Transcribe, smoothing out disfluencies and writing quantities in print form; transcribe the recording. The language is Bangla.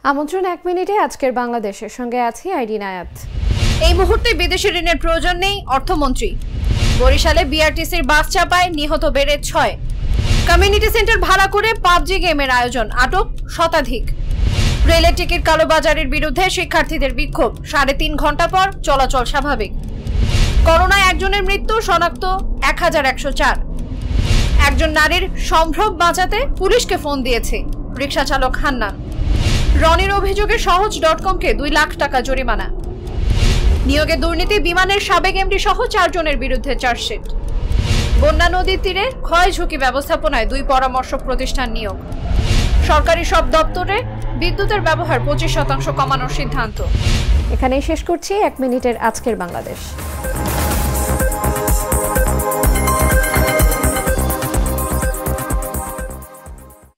আমন্ত্রণ 1 মিনিটে আজকের বাংলাদেশের সঙ্গে আছি আইডি নায়াত। এই মুহূর্তে বিদেশি ঋণের প্রয়োজন নেই অর্থমন্ত্রী। বরিশালে বিআরটিসির বাস চাপায় নিহত বেড়ে 6। কমিউনিটি সেন্টার ভাড়া করে পাবজি গেমের আয়োজন, আটক শতাধিক। রেলের টিকিট কালোবাজারের বিরুদ্ধে শিক্ষার্থীদের বিক্ষোভ, 3.5 ঘন্টা পর চলাচল স্বাভাবিক। করোনায় একজনের মৃত্যু, শনাক্ত 1104। একজন নারীর সম্ভ্রম বাঁচাতে পুলিশকে ফোন দিয়েছে রিকশা চালক হান্নান। রনির অভিযোগে সহজ.কমকে 2 লাখ টাকা জরিমানা। নিয়োগে দুর্নীতি, বিমানের সাবেক এমডি সহ 4 জনের বিরুদ্ধে চার্জশিট। বন্যা নদীর তীরে ক্ষয় ঝুঁকি ব্যবস্থাপনায় 2 পরামর্শক প্রতিষ্ঠান নিয়োগ। সরকারি সব দপ্তরে বিদ্যুতের ব্যবহার 25% কমানোর সিদ্ধান্ত। এখানেই শেষ করছি 1 মিনিটের আজকের বাংলাদেশ।